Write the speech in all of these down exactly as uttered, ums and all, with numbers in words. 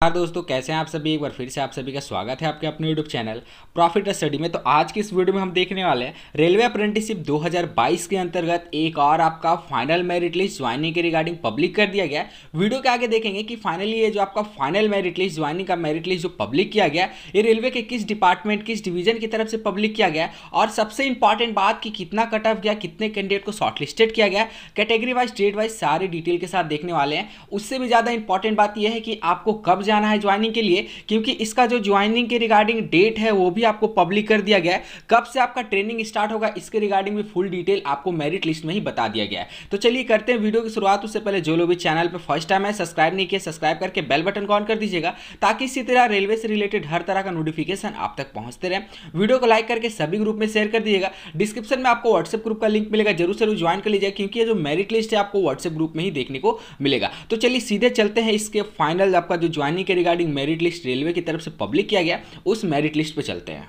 यार दोस्तों, कैसे हैं आप सभी। एक बार फिर से आप सभी का स्वागत है आपके अपने यूट्यूब चैनल प्रॉफिट स्टडी में। तो आज की इस वीडियो में हम देखने वाले हैं रेलवे अप्रेंटिसशिप दो हज़ार बाईस के अंतर्गत एक और आपका फाइनल मेरिट लिस्ट ज्वाइनिंग के रिगार्डिंग पब्लिक कर दिया गया है। वीडियो के आगे देखेंगे कि फाइनली ये जो आपका फाइनल मेरिट लिस्ट ज्वाइनिंग का मेरिट लिस्ट जो पब्लिक किया गया ये रेलवे के किस डिपार्टमेंट किस डिवीजन की तरफ से पब्लिक किया गया, और सबसे इंपॉर्टेंट बात कि कितना कट ऑफ गया, कितने कैंडिडेट को शॉर्टलिस्टेड किया गया, कैटेगरी वाइज स्टेट वाइज सारे डिटेल के साथ देखने वाले हैं। उससे भी ज़्यादा इंपॉर्टेंट बात यह है कि आपको कब जाना है ज्वाइनिंग के लिए, क्योंकि इसका जो ज्वाइनिंग के रिगार्डिंग डेट है वो भी आपको पब्लिक कर दिया गया है। कब से आपका ट्रेनिंग स्टार्ट होगा इसके रिगार्डिंग भी फुल डिटेल आपको मेरिट लिस्ट में ही बता दिया गया है। तो चलिए करते हैं वीडियो की शुरुआत। उससे पहले जो लोग भी चैनल पर फर्स्ट टाइम है सब्सक्राइब नहीं किया, सब्सक्राइब करके बेल बटन को ऑन कर दीजिएगा ताकि इसी तरह रेलवे से रिलेटेड हर तरह का नोटिफिकेशन आप तक पहुंचते रहे। वीडियो को लाइक करके सभी ग्रुप में शेयर कर दीजिएगा। डिस्क्रिप्शन में आपको व्हाट्सएप ग्रुप का लिंक मिलेगा, जरूर जरूर ज्वाइन कर लीजिएगा, क्योंकि ये जो मेरिट लिस्ट है आपको व्हाट्सएप ग्रुप में ही देखने को मिलेगा। तो चलिए सीधे चलते हैं इसके फाइनल आपका जो ज्वाइनिंग के रिगार्डिंग मेरिट लिस्ट रेलवे की तरफ से पब्लिक किया गया उस मेरिट लिस्ट पे चलते हैं।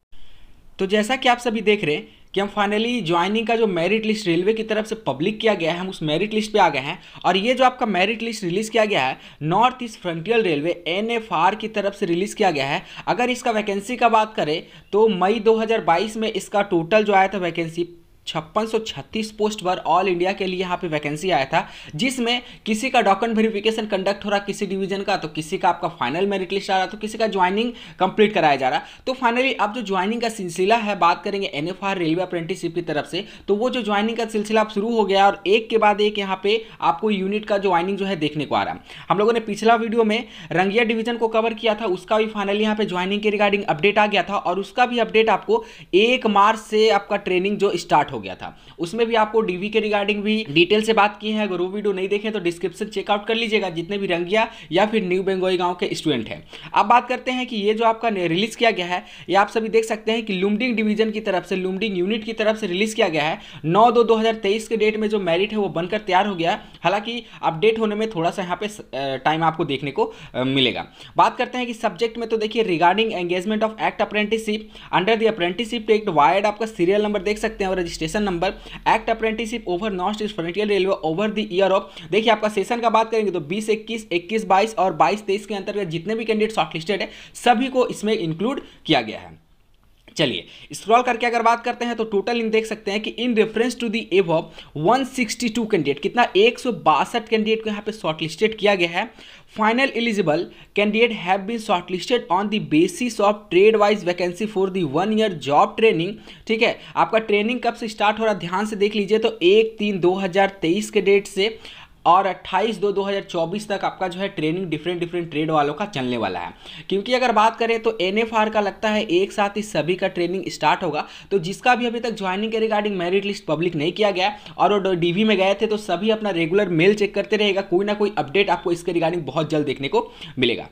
तो जैसा कि आप सभी देख रहे हैं कि हम फाइनली ज्वाइनिंग का जो मेरिट लिस्ट रेलवे की तरफ से पब्लिक किया गया है, हम उस मेरिट लिस्ट पे आ गए हैं। और ये जो आपका मेरिट लिस्ट रिलीज किया गया है north east frontier railway N F R की तरफ से रिलीज किया गया है। अगर इसका वैकेंसी का बात करें तो मई दो हज़ार बाईस में इसका टोटल जो आया था वैकेंसी छप्पन सौ छत्तीस पोस्ट पर ऑल इंडिया के लिए यहाँ पे वैकेंसी आया था, जिसमें किसी का डॉक्यूमेंट वेरिफिकेशन कंडक्ट हो रहा किसी डिवीजन का, तो किसी का आपका फाइनल मेरिट लिस्ट आ रहा, तो किसी का ज्वाइनिंग कंप्लीट कराया जा रहा। तो फाइनली अब जो ज्वाइनिंग का सिलसिला है बात करेंगे एनएफआर रेलवे अप्रेंटिसशिप की तरफ से, तो वो जो ज्वाइनिंग का सिलसिला अब शुरू हो गया और एक के बाद एक यहाँ पे आपको यूनिट का ज्वाइनिंग जो है देखने को आ रहा है। हम लोगों ने पिछला वीडियो में रंगिया डिवीजन को कवर किया था, उसका भी फाइनली यहाँ पे ज्वाइनिंग के रिगार्डिंग अपडेट आ गया था, और उसका भी अपडेट आपको एक मार्च से आपका ट्रेनिंग जो स्टार्ट हो गया था, उसमें भी आपको डीवी के रिगार्डिंग भी डिटेल से बात की है। अगर वो वीडियो नहीं देखें तो डिस्क्रिप्शन चेकआउट कर लीजिएगा, जितने भी रंगिया या फिर न्यू बेंगोई गांव के स्टूडेंट हैं। अब बात करते हैं कि ये जो आपका रिलीज किया गया है ये आप सभी देख सकते हैं कि लुमडिंग डिवीजन की तरफ से, लुमडिंग यूनिट की तरफ से रिलीज किया गया है। नौ दो दो हज़ार तेईस के डेट में जो मेरिट है वो बनकर तैयार हो गया, हालांकि अपडेट होने में थोड़ा सा यहाँ पे टाइम आपको देखने को मिलेगा। बात करते हैं कि सब्जेक्ट में, तो देखिए regarding engagement of act apprenticeship under the apprenticeship act wired, आपका सीरियल नंबर देख सकते हैं और registration number, act apprenticeship over north east frontier railway over the year of, देखिए आपका सेशन का बात करेंगे तो बीस इक्कीस, इक्कीस बाईस और बाईस तेईस के अंतर्गत जितने भी कैंडिडेट शॉर्टलिस्टेड है सभी को इसमें इंक्लूड किया गया है। चलिए स्क्रॉल करके अगर बात करते हैं तो टोटल इन देख सकते हैं कि in reference to the above एक सौ बासठ कैंडिडेट, कितना एक सौ बासठ कैंडिडेट को यहाँ पे शॉर्टलिस्टेड किया गया है। Final eligible candidate have been shortlisted on the basis of trade wise vacancy for the one year job training. ठीक है, आपका ट्रेनिंग कब से स्टार्ट हो रहा है ध्यान से देख लीजिए, तो एक तीन दो हज़ार तेईस के डेट से और अट्ठाईस दो दो हज़ार चौबीस तक आपका जो है ट्रेनिंग डिफरेंट डिफरेंट ट्रेड वालों का चलने वाला है। क्योंकि अगर बात करें तो एनएफआर का लगता है एक साथ ही सभी का ट्रेनिंग स्टार्ट होगा, तो जिसका भी अभी तक ज्वाइनिंग के रिगार्डिंग मेरिट लिस्ट पब्लिक नहीं किया गया और वो डीवी में गए थे तो सभी अपना रेगुलर मेल चेक करते रहेगा, कोई ना कोई अपडेट आपको इसके रिगार्डिंग बहुत जल्द देखने को मिलेगा।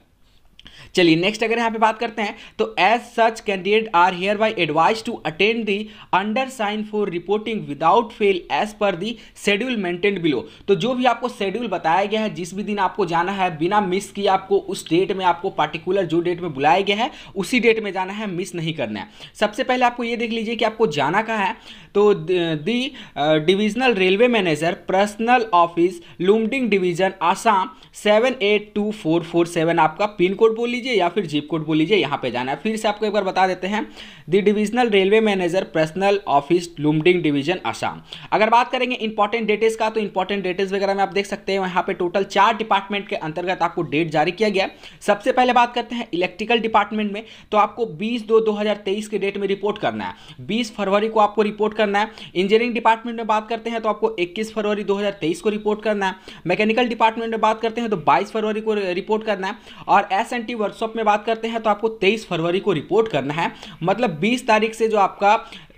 चलिए नेक्स्ट अगर यहाँ पे बात करते हैं तो as such candidate are hereby advise to attend the under sign for reporting without fail as per the schedule maintained below. तो जो भी आपको शेड्यूल बताया गया है, जिस भी दिन आपको जाना है बिना मिस किए, आपको उस डेट में आपको पार्टिकुलर जो डेट में बुलाया गया है उसी डेट में जाना है, मिस नहीं करना है। सबसे पहले आपको ये देख लीजिए कि आपको जाना कहाँ है, तो the divisional railway manager personnel office Lumding division Assam seven eight two four four seven, आपका पिन कोड बोल लीजिए या फिर जिप कोड बोल लीजिए, यहाँ पे जाना है। फिर से आपको एक बार बता देते हैं, the divisional railway manager personnel office Lumding division Assam. अगर बात करेंगे इंपॉर्टेंट डेटेज का, तो इंपॉर्टेंट डेटेज वगैरह में आप देख सकते हैं यहाँ पे टोटल चार डिपार्टमेंट के अंतर्गत आपको डेट जारी किया गया। सबसे पहले बात करते हैं इलेक्ट्रिकल डिपार्टमेंट में, तो आपको बीस दो दो हज़ार तेईस के डेट में रिपोर्ट करना है, बीस फरवरी को आपको रिपोर्ट करना है। इंजीनियरिंग डिपार्टमेंट में बात करते हैं तो आपको इक्कीस फरवरी दो हज़ार तेईस को रिपोर्ट करना है। मैकेनिकल डिपार्टमेंट में बात करते हैं तो बाईस फरवरी को रिपोर्ट करना है, और एस एंड टी वर्कशॉप में बात करते हैं तो आपको तेईस फरवरी को रिपोर्ट करना है। मतलब बीस तारीख से जो आपका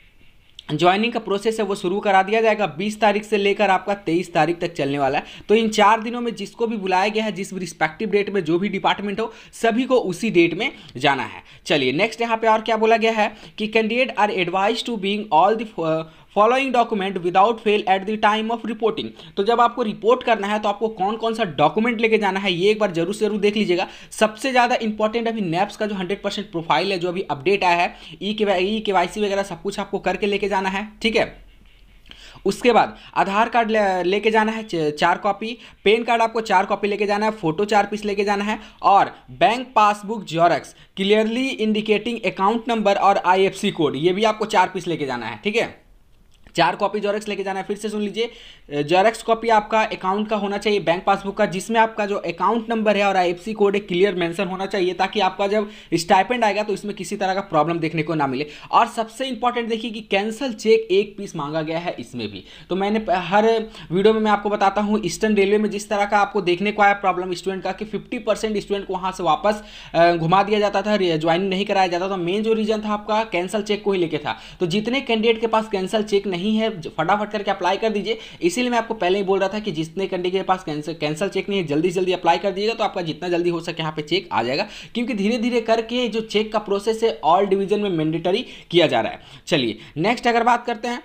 ज्वाइनिंग का प्रोसेस है वो शुरू करा दिया जाएगा, बीस तारीख से लेकर आपका तेईस तारीख तक चलने वाला है। तो इन चार दिनों में जिसको भी बुलाया गया है, जिस भी रिस्पेक्टिव डेट में जो भी डिपार्टमेंट हो, सभी को उसी डेट में जाना है। चलिए नेक्स्ट यहाँ पे और क्या बोला गया है कि candidate are advise to being all the following document without fail at the time of reporting. तो जब आपको रिपोर्ट करना है तो आपको कौन कौन सा डॉक्यूमेंट लेके जाना है ये एक बार जरूर से जरूर देख लीजिएगा। सबसे ज़्यादा इंपॉर्टेंट अभी नैप्स का जो हंड्रेड परसेंट प्रोफाइल है, जो अभी अपडेट आया है, ई के ई के वाई सी वगैरह सब कुछ आपको करके लेके जाना है। ठीक है, उसके बाद आधार कार्ड ले, लेके जाना है चार कॉपी, पैन कार्ड आपको चार कॉपी लेके जाना है, फोटो चार पीस लेके जाना है, और bank passbook xerox clearly indicating account number और आईएफएससी कोड, ये भी आपको चार पीस लेके जाना है। ठीक है, चार कॉपी जेरॉक्स लेके जाना है। फिर से सुन लीजिए, जेरॉक्स कॉपी आपका अकाउंट का होना चाहिए, बैंक पासबुक का, जिसमें आपका जो अकाउंट नंबर है और आईएफएससी कोड है क्लियर मेंशन होना चाहिए, ताकि आपका जब स्टाइपेंड आएगा तो इसमें किसी तरह का प्रॉब्लम देखने को ना मिले। और सबसे इंपॉर्टेंट देखिए कि कैंसल चेक एक पीस मांगा गया है इसमें भी। तो मैंने हर वीडियो में मैं आपको बताता हूँ ईस्टर्न रेलवे में जिस तरह का आपको देखने को आया प्रॉब्लम स्टूडेंट का कि फिफ्टी परसेंट स्टूडेंट को वहाँ से वापस घुमा दिया जाता था, ज्वाइनिंग नहीं कराया जाता था। मेन जो रीजन था आपका कैंसल चेक को ही लेके था। तो जितने कैंडिडेट के पास कैंसल चेक नहीं है फटाफट करके अप्लाई कर दीजिए। इसीलिए मैं आपको पहले ही बोल रहा था कि जितने कैंडिडेट के पास कैंसल कैंसल चेक नहीं है जल्दी जल्दी अप्लाई कर दीजिएगा, तो आपका जितना जल्दी हो सके यहाँ पे चेक आ जाएगा, क्योंकि धीरे धीरे करके जो चेक का प्रोसेस है ऑल डिवीजन में मैंडेटरी किया जा रहा है। चलिए नेक्स्ट अगर बात करते हैं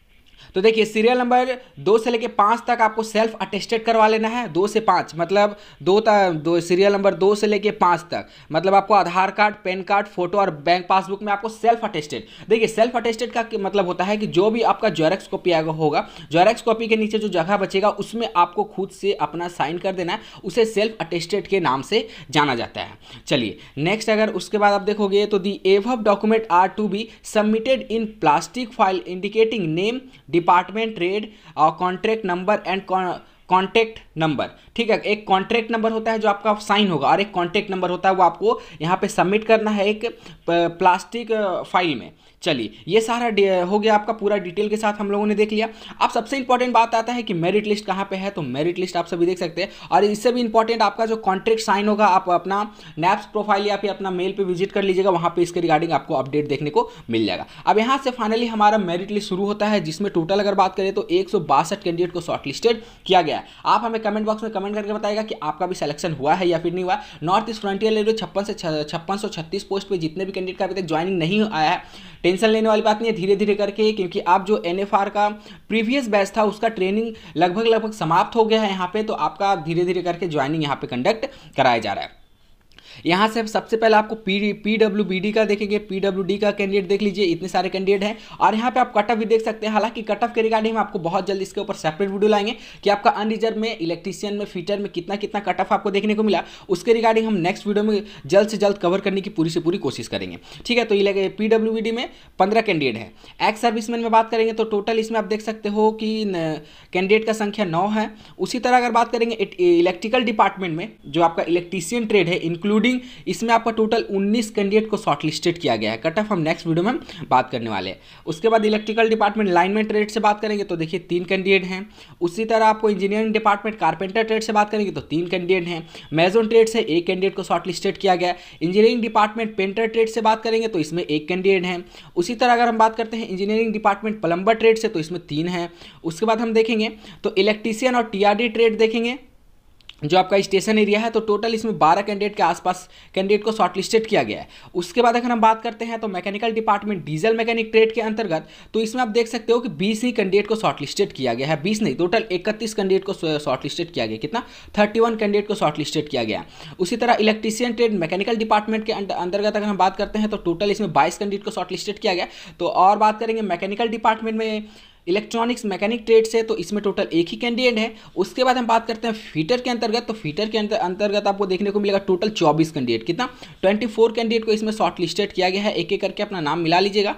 तो देखिए सीरियल नंबर दो से लेके पाँच तक आपको सेल्फ अटेस्टेड करवा लेना है। दो से पाँच मतलब दो तक दो सीरियल नंबर दो से लेके पाँच तक मतलब आपको Aadhaar card, PAN card, photo और बैंक पासबुक में आपको सेल्फ अटेस्टेड। देखिए सेल्फ अटेस्टेड का मतलब होता है कि जो भी आपका जेरॉक्स कॉपी आएगा होगा, जेरॉक्स कॉपी के नीचे जो जगह बचेगा उसमें आपको खुद से अपना साइन कर देना है, उसे सेल्फ अटेस्टेड के नाम से जाना जाता है। चलिए नेक्स्ट अगर उसके बाद आप देखोगे तो the above document are to be submitted in plastic file indicating name, department, trade और contract number and contact number. ठीक है, एक कॉन्ट्रैक्ट नंबर होता है जो आपका साइन होगा और एक कॉन्टैक्ट नंबर होता है वो आपको यहाँ पे सबमिट करना है एक प्लास्टिक फाइल में। चलिए ये सारा हो गया आपका पूरा डिटेल के साथ हम लोगों ने देख लिया। अब सबसे इंपॉर्टेंट बात आता है कि मेरिट लिस्ट कहाँ पे है। तो मेरिट लिस्ट आप सभी देख सकते हैं, और इससे भी इंपॉर्टेंट आपका जो कॉन्ट्रैक्ट साइन होगा आप अपना नैप्स प्रोफाइल या फिर अपना मेल पे विजिट कर लीजिएगा, वहाँ पे इसके रिगार्डिंग आपको अपडेट देखने को मिल जाएगा। अब यहाँ से फाइनली हमारा मेरिट लिस्ट शुरू होता है, जिसमें टोटल अगर बात करें तो एक सौ बासठ कैंडिडेट को शॉर्ट लिस्टेड किया गया है। आप हमें कमेंट बॉक्स में कमेंट करके बताएगा कि आपका भी सिलेक्शन हुआ है या फिर नहीं हुआ। नॉर्थ ईस्ट फ्रंटियर रेलवे छप्पन से छप्पन सौ छत्तीस पोस्ट पे जितने भी कैंडिडेट का अभी तक ज्वाइनिंग नहीं आया है, टेंशन लेने वाली बात नहीं है, धीरे धीरे करके, क्योंकि आप जो एनएफआर का प्रीवियस बैच था उसका ट्रेनिंग लगभग लगभग समाप्त हो गया है यहाँ पे, तो आपका धीरे धीरे करके ज्वाइनिंग यहाँ पे कंडक्ट कराया जा रहा है। यहाँ से सबसे पहले आपको पी पीडब्ल्यूबीडी का देखेंगे, पीडब्ल्यूडी का कैंडिडेट देख लीजिए, इतने सारे कैंडिडेट हैं, और यहाँ पे आप कट ऑफ भी देख सकते हैं। हालांकि कट ऑफ के रिगार्डिंग हम आपको बहुत जल्द इसके ऊपर सेपरेट वीडियो लाएंगे कि आपका अनरिजर्व में, इलेक्ट्रीशियन में, फिटर में कितना कितना कट ऑफ आपको देखने को मिला, उसके रिगार्डिंग हम नेक्स्ट वीडियो में जल्द से जल्द कवर करने की पूरी से पूरी कोशिश करेंगे। ठीक है, तो ये पीडब्ल्यूबीडी में पंद्रह कैंडिडेट है। एक्स सर्विसमैन में बात करेंगे तो टोटल इसमें आप देख सकते हो कि कैंडिडेट का संख्या नौ है। उसी तरह अगर बात करेंगे इलेक्ट्रिकल डिपार्टमेंट में जो आपका इलेक्ट्रीशियन ट्रेड है, इंक्लूडिंग इसमें आपका टोटल उन्नीस कैंडिडेट को शॉर्टलिस्टेड किया गया है। कट ऑफ हम नेक्स्ट वीडियो में बात करने वाले हैं। उसके बाद इलेक्ट्रिकल डिपार्टमेंट लाइनमैन ट्रेड से बात करेंगे तो देखिए तीन कैंडिडेट हैं। उसी तरह आपको इंजीनियरिंग डिपार्टमेंट कारपेंटर ट्रेड से बात करेंगे तो तीन कैंडिडेट हैं। मेजोन ट्रेड से एक कैंडिडेट को शॉर्टलिस्टेड किया गया है। इंजीनियरिंग डिपार्टमेंट पेंटर ट्रेड से बात करेंगे तो इसमें एक कैंडिडेट हैं। उसी तरह अगर हम बात करते हैं इंजीनियरिंग डिपार्टमेंट प्लम्बर ट्रेड से तो इसमें तीन हैं। उसके बाद हम देखेंगे तो इलेक्ट्रीशियन और टीआरडी ट्रेड देखेंगे जो आपका स्टेशन एरिया है, तो टोटल इसमें बारह कैंडिडेट के आसपास कैंडिडेट को शॉर्टलिस्टेड किया गया है। उसके बाद अगर हम बात करते हैं तो mechanical department diesel mechanic trade के अंतर्गत तो इसमें आप देख सकते हो कि बीस ही कैंडिडेट को शॉर्टलिस्टेड किया गया है। बीस नहीं, टोटल इकतीस कैंडिडेट को शॉर्टलिस्टेड किया गया। कितना? इकतीस कैंडिडेट को शॉर्टलिस्टेड किया गया। उसी तरह इलेक्ट्रीशियन ट्रेड मैकेनिकल डिपार्टमेंट के अंतर्गत अगर हम बात करते हैं तो टोटल इसमें बाईस कैंडिडेट को शॉर्टलिस्टेड किया गया। तो और बात करेंगे मैकेनिकल डिपार्टमेंट में इलेक्ट्रॉनिक्स मैकेनिक ट्रेड से तो इसमें टोटल एक ही कैंडिडेट है। उसके बाद हम बात करते हैं फीटर के अंतर्गत तो फीटर के अंतर्गत आपको देखने को मिलेगा टोटल चौबीस कैंडिडेट। कितना? चौबीस कैंडिडेट को इसमें शॉर्टलिस्टेड किया गया है। एक एक करके अपना नाम मिला लीजिएगा।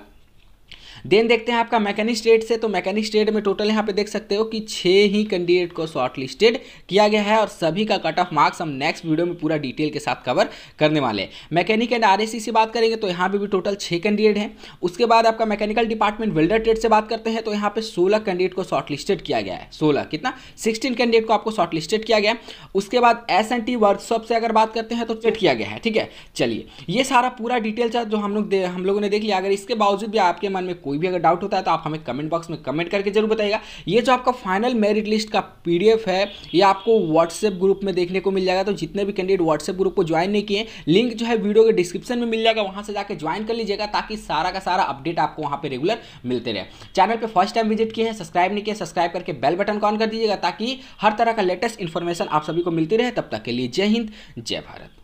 देन देखते हैं आपका मैकेनिक ट्रेड से तो मैकेनिक ट्रेड में टोटल यहाँ पे देख सकते हो कि छः ही कैंडिडेट को शॉर्टलिस्टेड किया गया है और सभी का कट ऑफ मार्क्स हम नेक्स्ट वीडियो में पूरा डिटेल के साथ कवर करने वाले हैं। मैकेनिक एंड आरएसी से बात करेंगे तो यहाँ पे भी टोटल छः कैंडिडेट हैं। उसके बाद आपका मैकेनिकल डिपार्टमेंट वेल्डर ट्रेड से बात करते हैं तो यहाँ पे सोलह कैंडिडेट को शॉर्टलिस्टेड किया गया है। सोलह कितना? सोलह कैंडिडेट को आपको शॉर्टलिस्टेड किया गया। उसके बाद एस एंड टी वर्कशॉप से अगर बात करते हैं तो चेक किया गया है। ठीक है, चलिए ये सारा पूरा डिटेल जो हम लोग हम लोगों ने देख लिया। अगर इसके बावजूद भी आपके मन में कोई भी अगर डाउट होता है तो आप हमें कमेंट बॉक्स में कमेंट करके जरूर बताइएगा। ये जो आपका फाइनल मेरिट लिस्ट का पीडीएफ है ये आपको व्हाट्सएप ग्रुप में देखने को मिल जाएगा। तो जितने भी कैंडिडेट व्हाट्सएप ग्रुप को ज्वाइन नहीं किए, लिंक जो है वीडियो के डिस्क्रिप्शन में मिल जाएगा, वहां से जाकर ज्वाइन कर लीजिएगा ताकि सारा का सारा अपडेट आपको वहां पे रेगुलर मिलते रहे। चैनल पे फर्स्ट टाइम विजिट किए हैं, सब्सक्राइब नहीं किए, सब्सक्राइब करके बेल बटन को ऑन कर दीजिएगा ताकि हर तरह का लेटेस्ट इन्फॉर्मेशन आप सभी को मिलती रहे। तब तक के लिए जय हिंद, जय भारत।